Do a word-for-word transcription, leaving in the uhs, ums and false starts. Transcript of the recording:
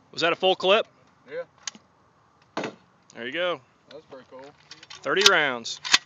Was that a full clip? Yeah. There you go. That's pretty cool. thirty rounds.